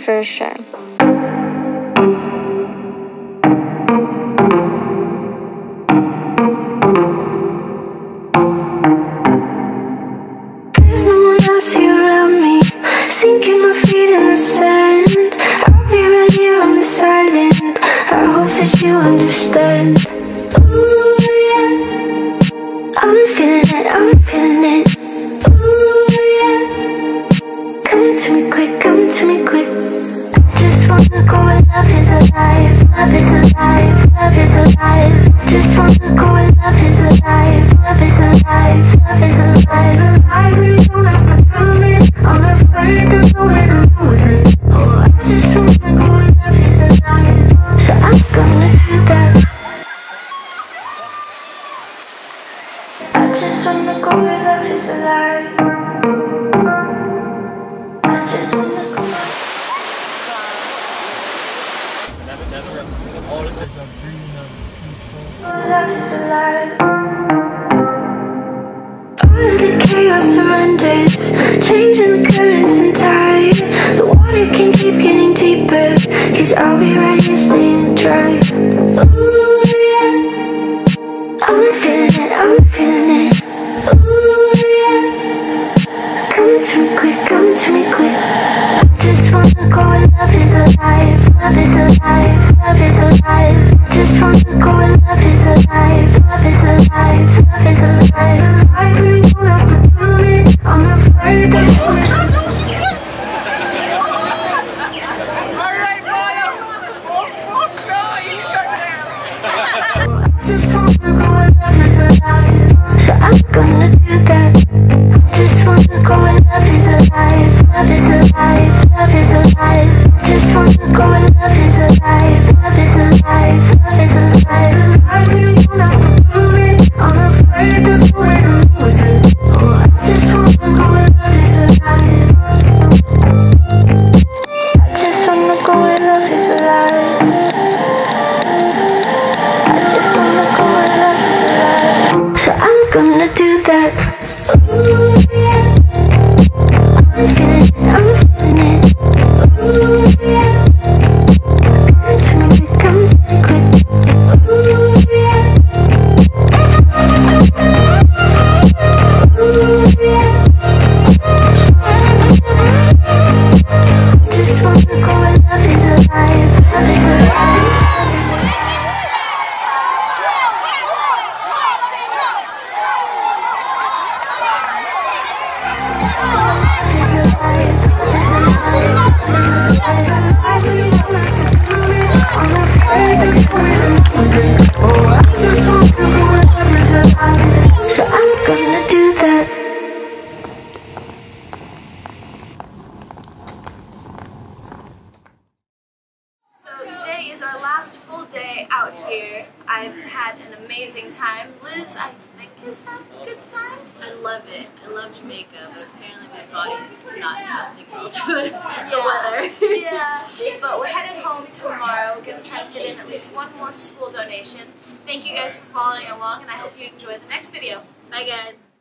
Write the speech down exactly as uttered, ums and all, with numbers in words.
Schrepfer Show. There's no one else here around me, sinking my feet in the sand. I'll be right here on this island. I hope that you understand. Ooh, yeah. I'm feeling it, I'm feeling it. Ooh, yeah. Come to me quick, come to me quick. I just wanna go where love is alive. Love is alive, love is alive. Just wanna go where love is alive. Love is alive, love is alive. Alive when you don't have to prove it. I'm afraid there's no way to lose it. Oh, I just wanna go where love is alive. So I'm gonna do that. I just wanna go where love is alive. I just wanna go. That's, that's where all this is of green um, peach. Love is alive. All of the chaos surrenders, changing the currents and tide. The water can keep getting deeper, cause I'll be right here staying dry. Ooh, yeah. I'm feeling it, I'm feeling it. Ooh, yeah. Come to me quick, come to me quick. I just wanna go where love is alive. Love is alive, love is alive. Just wanna go where love is alive. Love is alive, love is alive. Alive when you don't have to prove it. I'm afraid that Alright, bottom! Oh, fuck no! You stuck there! I just wanna go where love is alive. So I'm gonna do that. I just wanna go where love is alive. Love is alive, love is alive. Just wanna go where love is alive. Love is alive, love is alive. Alive when you don't have to prove it. I'm afraid there's no way to lose it. Oh, I just wanna go where love is alive. I just wanna go where love is alive. I just wanna go where love is alive. So I'm gonna do that. Ooh, yeah. I'm feeling it, I'm feeling it. Ooh, yeah. Come to me quick, come to me quick. Ooh, yeah. Ooh, yeah. Just wanna go where love is alive. Love is alive. So I'm gonna do that. So today is our last full day out here. I've had an amazing time. Liz, I think, has had a good time. I love it. I love Jamaica, but apparently my body is just not adjusting well to it. The Yeah. weather. Yeah, but we're headed home tomorrow. We're going to try to fit in at least one more school donation. Thank you guys for following along, and I hope you enjoy the next video. Bye guys.